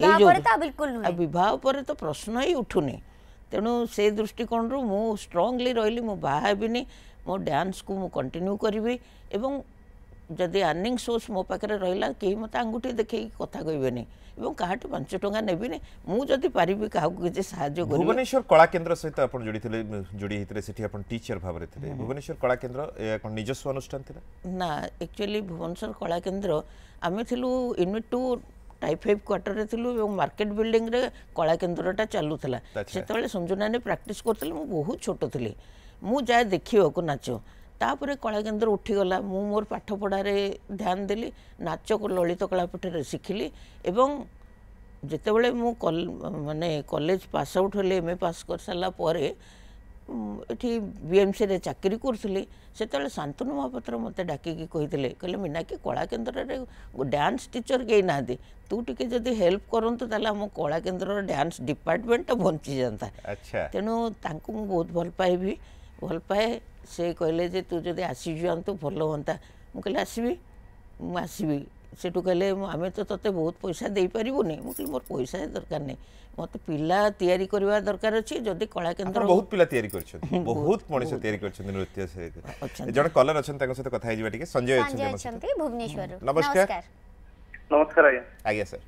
ବିବାହ ପରେ ତ ପ୍ରଶ୍ନ ହିଁ ଉଠୁନି। ତେଣୁ ସେ ଦୃଷ୍ଟିକୋଣରୁ ମୁଁ ଷ୍ଟ୍ରଙ୍ଗଲି ରହିଲି ମୁଁ ବାହା ହେବିନି ମୋ ଡ୍ୟାନ୍ସକୁ ମୁଁ କଣ୍ଟିନ୍ୟୁ କରିବି ଏବଂ ଯଦି ଆର୍ନିଂ ସୋର୍ସ ମୋ ପାଖରେ ରହିଲା କେହି ମୋତେ ଆଙ୍ଗୁଠି ଦେଖେଇକି କଥା କହିବେନି ଏବଂ କାହାଠୁ ପାଞ୍ଚ ଟଙ୍କା ନେବିନି। ମୁଁ ଯଦି ପାରିବି କାହାକୁ କିଛି ସାହାଯ୍ୟ କରିବି। ଭୁବନେଶ୍ୱର କଳାକେନ୍ଦ୍ର ସହିତ ଆପଣ ଯୋଡ଼ିଥିଲେ ଯୋଡ଼ି ହେଇଥିଲେ ସେଠି ଆପଣ ଟିଚର ଭାବରେ ଥିଲେ। ଭୁବନେଶ୍ୱର କଳାକେନ୍ଦ୍ର କ'ଣ ନିଜସ୍ୱ ଅନୁଷ୍ଠାନ ଥିଲା? ନା ଆକ୍ଚୁଆଲି ଭୁବନେଶ୍ୱର କଳାକେନ୍ଦ୍ର ଆମେ ଥିଲୁ unit two type five quarter थिलु एवं मार्केट बिल्डिंग रे कला केन्द्रटा चलुला सेतବେଳେ संजू नानी प्रैक्टिस करथिले मु बहुत छोट थिली मु जाय देखिबा नाच तापर कला केन्द्र उठीगला मु मोर पाठ पढ़ारे ध्यान देली नाच को ललित कलापीठरे शिखिली एवं जितेबले मु माने कॉलेज पास आउट होले एमए पास कर सारा पर एठी बीएमसी रे चाकरी करथली सेतବେଳେ शांतनु महापात्र मते डाकिकी कहिथिले कहले मीनाक्षी कला केन्द्र रे डांस टीचर के नांदी तू टिके जदी हेल्प करंतु ताले हम कला केन्द्र रे डांस डिपार्टमेंट बंची जानता। अच्छा तेनु तांको मु बहुत भल पाइबी भल पाए से कहले जे तू जदी आसी जांतु भलो होंता मु कहले आसीबी मु आसीबी सेटू कहले आमे तो तते बहुत पैसा दे परिबुनी मु कहले मोर पैसा दरकार नै मत पिला तैयारी करबा दरकार अछि जदी कला केन्द्र बहुत पिला तैयारी करछन बहुत मनुष्य तैयारी करछन नृत्य से जण कलर अछन ताको सहित कथा हिजबा टिके संजय अछन भुवनेश्वर। नमस्कार नमस्कार आज्ञा आज्ञा sir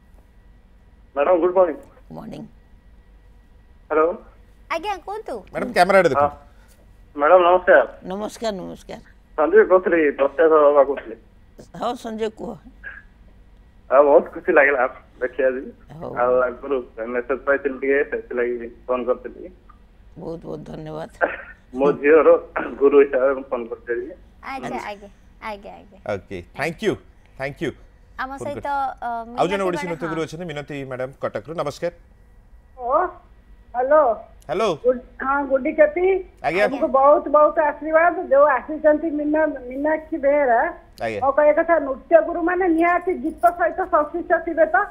madam good morning morning hello आज्ञा कोंतु मैडम कैमरा देखो मैडम नमस्कार नमस्कार नमस्कार संजय कोथले प्रत्याश बाबा कोथले हां संजय को आ बहुत खुशी लागला आप देखिया जी आ गुरु मैसेज पाइतिल टिके से लागि फोन करतिली बहुत बहुत धन्यवाद मो झियो रो गुरु हिसाब फोन करतिली। अच्छा आगे आगे आगे okay thank you thank you आम सहित आउ जन ओडिसी नृत्य गुरु अछन मिनती मैडम कटक रो नमस्कार ओ हेलो हेलो हां गुडी कति आपको बहुत बहुत आशीर्वाद जो आसीचंती मीना मीनाक्षी बेहरा ओ कहे कथा नृत्य गुरु माने निहाती गीत सहित संश्लिष्ट थिबे तो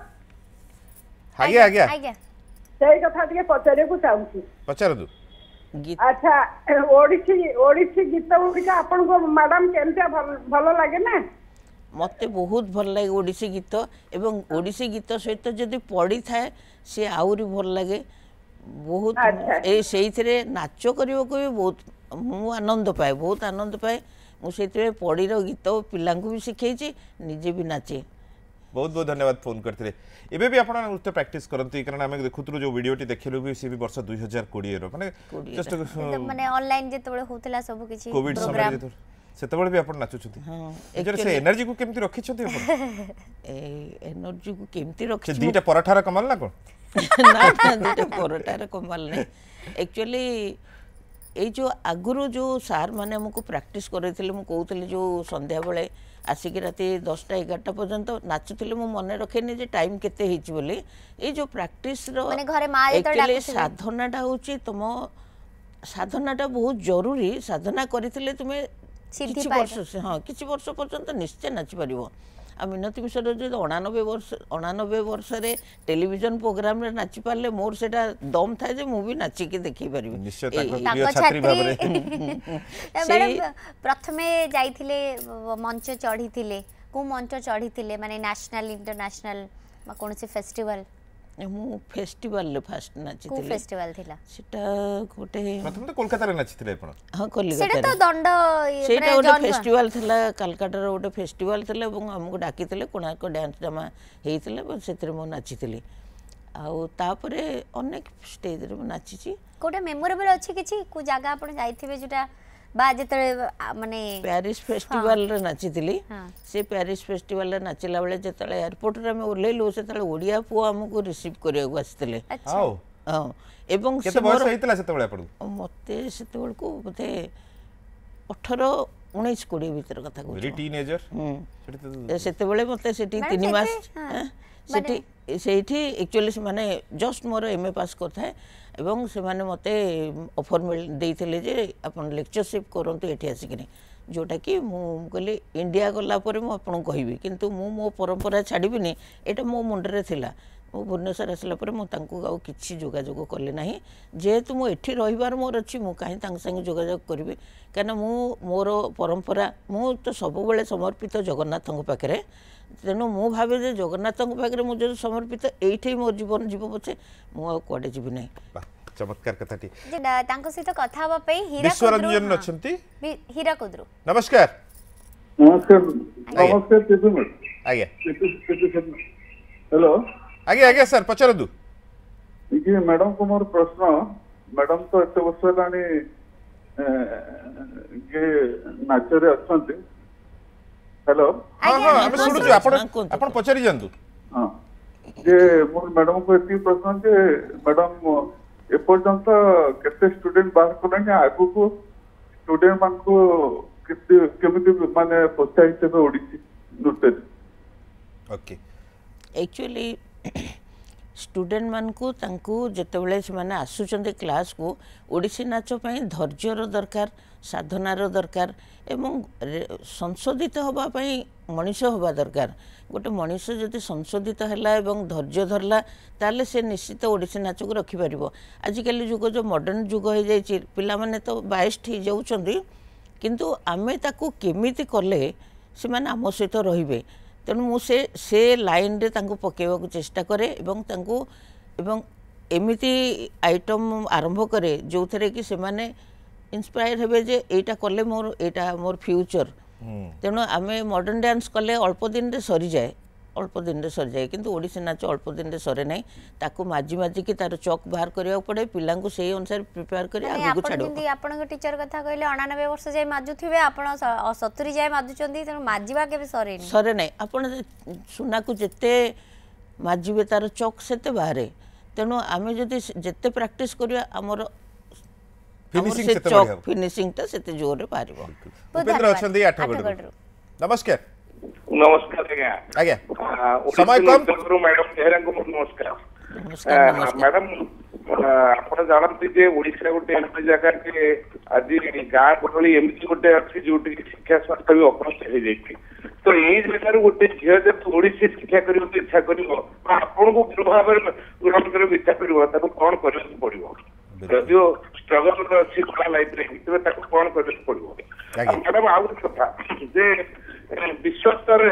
आगे आगे आगे सेही कथा टिके पचारे को चाहूची पचार दु अच्छा ओडिसी ओडिसी गीत उठिका आपन को मैडम केनता भलो लागे ना मते बहुत भल लगे ओडिसी गीत एवं ओडिसी गीत सहित जदि पड़ी थाए से आउरी भल लगे बहुत ए सेइथरे नाच करबो को भी बहुत मु आनंद पाए बहुत आनंद पाए मुझे पढ़ीर गीत पिला भी शिखई निजे भी नाचे। बहुत बहुत धन्यवाद फोन करते एबे भी आपण नृत्य प्रैक्टिस करंती कारण आमे देखुतरु जो वीडियोटी देखिलु भी सी भी वर्ष दो हज़ार बीस रो माने जस्ट माने ऑनलाइन जेतबे होतला सब किछि कोविड समय जे सेतबे भी आपण नाचु छथि हां एजर से एनर्जी को केमति रखि छथि आपण ए एनर्जी को केमति रखि छ दीटा पराठार कमाल ना कोन ना ना दीटा पराठार कमाल नै एक्चुअली ये जो आगुरु जो सार माने हमको प्रैक्टिस करैथिले मु कहउथिले जो संध्या बेले आसिक राति दसटा एगारटा पर्यंत नाचुथिले मु मने रखेनी जे टाइम केते हिची बोली ये जो प्रैक्टिस रो माने घरे मां जे तो एक्चुअली साधनाटा होची तुम साधनाटा बहुत जरूरी साधना करथिले तुमे किछि वर्ष हां किछि वर्ष पर्यंत निश्चय नाचि परिबो आ मिनती मिश्र जो अणानबे वर्ष अणानबे वर्ष रे टेलीविजन प्रोग्राम रे नाचि पाले मोर सेटा दम थाए जे मु भी नाचि के देखि परिबो निश्चय प्रिय छात्री भाबरे मैडम प्रथमे जाइथिले मंच चढ़ीथिले को मंच चढ़ीथिले माने नेशनल इंटरनेशनल कोन से फेस्टिवल मु फेस्टिवल ले फास्ट नाचि को फेस्टिवल थिला सेटा गोटे प्रथम तो कोलकाता रे नाचि थिले आपण हां कोलकाता सेटा तो दंड सेटा गोटे फेस्टिवल थिला कलकत्ता रो गोटे फेस्टिवल थिला एवं हमको डाकी थिले कोणाको डांस ड्रामा हेइथिले बस सेतरे मो नाचि थिली आउ तापरे अनेक स्टेज रे नाचि छी कोटे मेमोरेबल अछि किछि को जगह आपण जाइथिबे जोटा बा जेतरे माने पेरिस फेस्टिवल रे नाचि थिली से पेरिस फेस्टिवल रे नाचिला बेले जेतले एयरपोर्ट रे हम ओलेलु सेतले ओडिया पु हमको रिसीव करिया को आस्थिले हां हां एवं केते बयस हेतला सेतबेले आपण मते सेतबेल को मते अठारह उन्नीस बीस भीतर कथा को वेरी टीनेजर हम सेतबेले मते सेठी तीन मास सेठी सेठी एक्चुअली से माने जस्ट मोर एमए पास करथा है एवं से माने मते ऑफर मिल देइथिले जे अपन लेक्चरशिप करंतु एठी आसिकनी जोटा कि मु कहली इंडिया गला परे मु आपन कहबी किंतु मु मो परंपरा छाड़ीबिनी एटा मो मुंडरे थिला मु भुवनेश्वर आसला परे मु तांकु गाउ किछि जोगाजोग करले नाही जेहेतु मु एठी रहिबार मोर अछि मु काहे तांक संग जोगाजोग करबी काना मु मोर परंपरा मु तो सब बेले समर्पित जगन्नाथଙ୍କ पाखरे तेणु मु भावे जे जगन्नाथଙ୍କ पाखरे मु जो समर्पित एठी मोर जीवन जीव पछे मु आ कोडे जीवी नाही चमत्कार कथाटी जे तांको सहित कथा हबा पे हीरा विश्वरंजन अछंती हीरा कुद्रु नमस्कार नमस्कार नमस्कार केतु आज्ञा हेलो आज्ञा आज्ञा सर पचरदु ये मैडम को मोर प्रश्न मैडम तो एते वर्ष लानी जे नाचरे अछंती हेलो हां हां हम सुनु छु आपण आपण पचरी जंतु हां जे मोर मैडम को एती प्रश्न जे मैडम ए पर्यंत केते स्टूडेंट बाहर करने आगु को स्टूडेंट मान को केते केमिति माने प्रोत्साहित हेबे ओडिसी नृत्य ओके एक्चुअली स्टूडेंट मान को तांको जेतेबेले से माने आसुचंदे क्लास को ओडिसी नाच पई धैर्यर दरकार साधनार दरकार एवं संशोधित होबा पई मनीष होबा दरकार गोटे मनीष जदि संशोधित हैला एवं धैर्य धरला ताले से निश्चित ओडिसी नाच को रखि परिबो आजिकल जुग जो मॉडर्न जुग हो जाई पिला माने तो बाइस्ट ही जाउचंदी किंतु आमे ताको केमिति करले से माने आम सहित रहिबे तेणु मु से से लाइन रे तांको पकेवा को चेष्टा करे एवं तांको एवं एमिति आइटम आरंभ करे जो थरे कि से माने इंस्पायर हेबे जे एटा करले मोर एटा मोर फ्यूचर तेणु आमे मॉडर्न डांस कले अल्प दिन रे सरी जाए अल्प दिन रे सरी जाए किंतु ओडिसी नाच अल्प दिन रे सरे नै ताको माजी माजी कि तार चौक बाहर करिया पड़े पिला को सेही अनुसार प्रिपेयर करी आगु को छाडो आपण आपण को टीचर कथा कहले अठानबे वर्ष जाय माजुथिबे आपण सत्तर जाय माजुचंदी तेणु माजीबा केबे सरे नै सरे नै आपण सुना को जते माजीबे तार चौक सेते बाहरे तेणु आमे जदि जते प्रैक्टिस करिया हमर फिनिशिंग सेते बढ़िया फिनिशिंग ता सेते जोर रे पारिबो उपेंद्र अछंदी आठगड़ नमस्कार नमस्कार आज्ञा आज्ञा समय कम गुरु मैडम चेहरा को नमस्कार मैडम आपण जानते जे ओडिसा गोटे एमपी जगह के आज गाँ गहली एमती गोटे अच्छी जो शिक्षा संस्था भी अपनस्त हो जाती तो यही जगह गोटे झील जब ओडिसी शिक्षा करने इच्छा कर आपन को गृह भाव ग्रहण कर इच्छा कर कौन कर पड़ो जदिओ स्ट्रगल अच्छी कला लाइफ रे तेज कौन कर पड़ो मैडम आउ गोटे कथा जे विश्व स्तर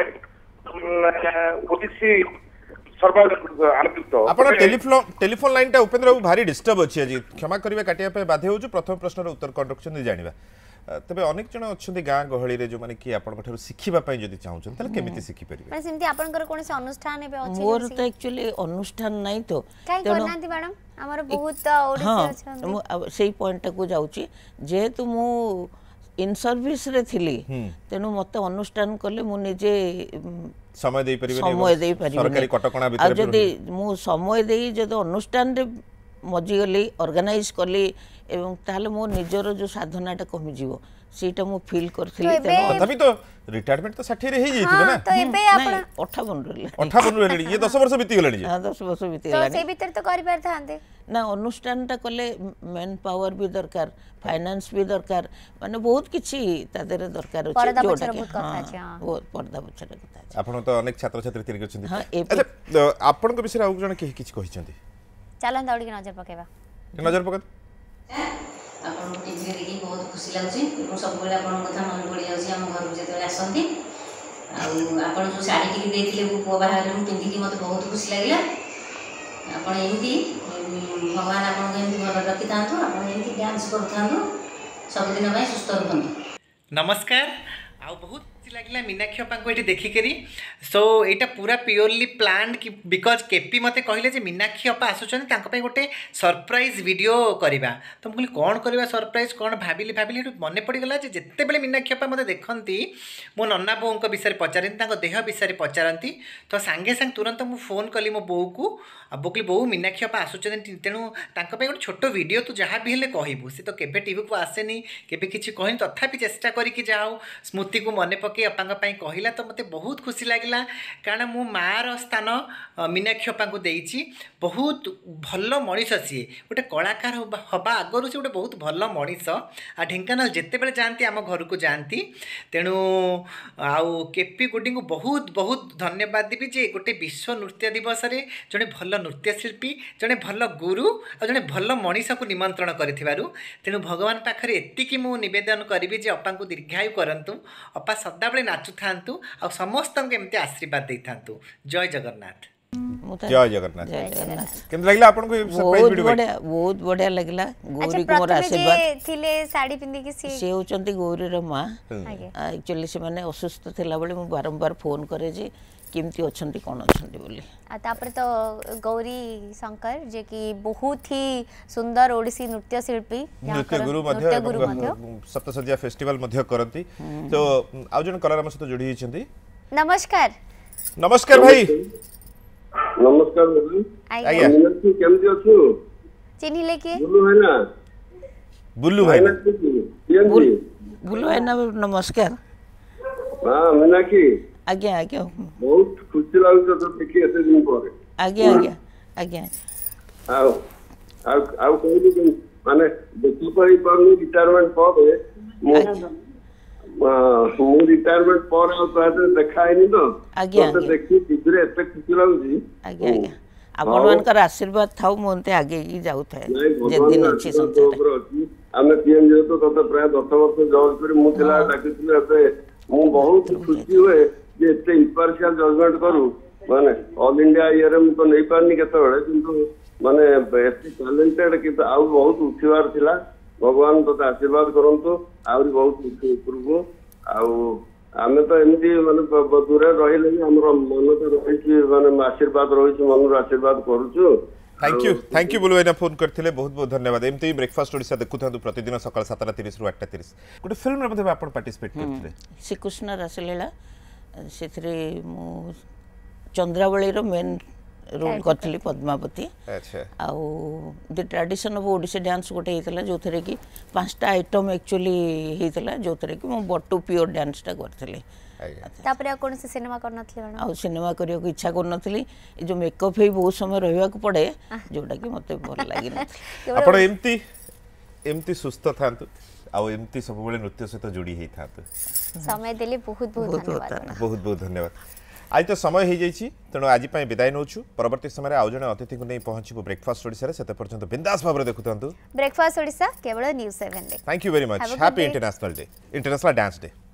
ओडिसी सर्वाधिक आलोचित आपण टेलीफोन टेलीफोन लाइन टा उपेंद्र बाबू भारी डिस्टर्ब अछि आज क्षमा करिवे काटिया पे बाध्य होछु प्रथम प्रश्न रो उत्तर कोन रखछन जानिबा तबे अनेक जन अछंती गां गहळी रे जो माने कि आपण कठर सिखिबा पई जदी चाहउछन तले केमिति सिखि परिबे माने सिमती आपण कर कोन से अनुष्ठान हेबे अछि मोर तो एक्चुअली अनुष्ठान नै तो काई करनांती मैडम हमर बहुत ओडिसी अछन सेही पॉइंट को जाउची जेहेतु मु इन सर्विस रे थिली तेनु मते अनुष्ठान करले मु निजे समय देई परिबे समय देई परिबे सरकारी कटकणा भितर जदी मु समय देई जदी अनुष्ठान रे मजी गली ऑर्गेनाइज करली एवं ताले मो निजर जो साधनाटा कमी जीवो सीटा मु फील करथिली तथापि तो रिटायरमेंट तो साठ रे हे जेथिबे ना तो एबे आपण अट्ठावन रे अट्ठावन रे ये दस वर्ष बीती गलानी हां दस वर्ष बीती तो गलानी से भीतर तो करि पार थांदे ना अनुष्ठानटा कले मैन पावर भी दरकार फाइनेंस भी दरकार माने बहुत किछि तादेरे दरकार अछि पर्दा पछर बहुत कथा अछि हां बहुत पर्दा पछर कथा अछि आपण तो अनेक छात्र छात्री तिरि गछन्ती हां अच्छा आपण को विषय आ जण के किछि कहिसंती चलन दौड़ी के नजर पकेबा नजर पकत आपण टीवी देखि बहुत खुशी लागुची एवं सब बेले आपण कथा मन पड़ी जाउची हम घर जेते आसंती आ आपण जो साड़ी टिक देथिले वो पुआ बाहर में पिंधी की मते बहुत खुशी लागिला आपण एमती भगवान आपण एमती भल रखि तांतो आपण एमती डांस करथांतो सब दिन भाई सुस्त रहंतो नमस्कार आ बहुत लगे मीनाक्षी अप्पा को ये देखिकी सो यहाँ पूरा प्योरली प्लान कि बिकज केपी मते कहले जे मीनाक्षी अप्पा आसुचन गोटे सरप्राइज वीडियो करवा तो मुझे कौन करवा सरप्राइज कौन भाविली भाविली मन पड़गला जिते बड़े मीनाक्षी अप्पा मते देखती मो नन्ना बों विषय पचारती देह विषय पचारती तो सांगे सांगे तुरंत मुझे फोन कली मो बो को बोकली बो मीनाक्षी अप्पा आसुचन तेणु गोटे छोट वीडियो तू जहाँ भी हेल्ले कहबू सी तो केबे टीवी को आसेनी केबे किछि कहनी तथापि चेष्टा करी जाओ स्मृति को मन पके अप्पा कहला तो मते बहुत खुशी लगिला कारण मो मार स्थान मीनाक्षी अप्पा को देइछि बहुत भल मनीष सी गोटे कलाकार हवा आगर से गोटे बहुत भल मनीष आ ढेंकानाल जिते बड़े जाती आम घर को जाती तेणु आउ केपी गुडी को बहुत बहुत धन्यवाद देवी जे गोटे विश्व नृत्य दिवस रे जड़े भल नृत्यशिल्पी जड़े भल गुरु और जड़े भल मनीष को निमंत्रण करिथिबारु तेणु भगवान पाखरे एतिकी मु निवेदन करिबि जे अप्पा को दीर्घायु करंतु अप्पा सदा बेले नाचु थांतु और समस्त एमती आशीर्वाद दे थांतु जय जगन्नाथ जय जगन्नाथ जय जगन्नाथ केन लागला आपन को सरप्राइज वीडियो बढ़िया बहुत बढ़िया लागला गौरी को मोर आशीर्वाद थिले साड़ी पिंदी की सी से होचंती गौरी रो मां एक्चुअली से माने असुस्थ थिला बळे मु बारंबार फोन करे जे केमती अछंती कोन अछंती बोली आ तापर तो गौरी शंकर जे कि बहुत ही सुंदर ओडिसी नृत्य शिल्पी नृत्य गुरु मध्य सप्तसज्जा फेस्टिवल मध्य करंती तो आ जन कलार हम सहित जोड़ी हिचंती नमस्कार नमस्कार भाई नमस्कार आज्ञा केमती अछु चिन्ही लेके बुल्लू है ना बुल्लू भाई बुल्लू है ना नमस्कार हां मीनाक्षी आज्ञा आज्ञा बहुत खुशी लागु तो देखि एते दिन पर आज्ञा आज्ञा आज्ञा आओ आओ आओ कोई माने देखि पई पर रिटायरमेंट पर मु रिटायरमेंट पर आ तो देखाइनी तो आज्ञा तो देखि टीवी एते खुशी लागु जी आज्ञा आज्ञा आपण मानकर आशीर्वाद थाउ मोनते आगे ही जाउ थाए जे दिन अछि संसार हमें पीएम जो तो तते प्राय दस वर्ष जॉब कर मु दिला डाकिथिले एते मु बहुत खुशी हुए जे एते इम्पार्शियल जजमेंट करू माने ऑल इंडिया ईयर मु तो नै पारनी केते बळे किंतु माने एते टैलेंटेड किंतु आउ बहुत उठिवार थिला भगवान तो आशीर्वाद करंतु आउरी बहुत ऊपर आउ आमे तो एमती माने दूर रहिले हमर मन तो रहिछि माने आशीर्वाद रहिछि मन आशीर्वाद करूछु थैंक यू थैंक यू बोलवेना फोन करथिले बहुत बहुत धन्यवाद एमती ब्रेकफास्ट ओडिसा देखुथांतु प्रतिदिन सकाळ सात तीस रु आठ तीस गोटे फिल्म रे मध्ये आपण पार्टिसिपेट करथिले श्री कृष्ण रासलीला सेथरे मु चंद्रावली रो मेन रोल करथिली पद्मावती अच्छा आउ the tradition of Odissi dance गोटे हेतला जो थरे कि पांचटा आइटम एक्चुअली हेतला जो थरे कि मु बटू प्योर डांस टा करथिली तापरे कोन से सिनेमा करनथले बना आ सिनेमा करियो की इच्छा करनथली ए जो मेकअप हे बहुत समय रहबा को पड़े जोटा कि मते भल लागि न आपण एमती एमती सुस्त थांतु आ एमती सब बेले नृत्य सहित जोड़ी हे थांतु समय देले बहुत बहुत धन्यवाद बहुत बहुत धन्यवाद आज तो समय हो जाइए तेणु आज विदाय नौ परवर्ती समय आउ जन अतिथि को नहीं पहुंचू ब्रेकफास्ट ओडिसा से पर्यंत बिंदास भाव देखुता ब्रेकफास्ट ओडिसा केवल news seven day thank you very much happy international day international dance day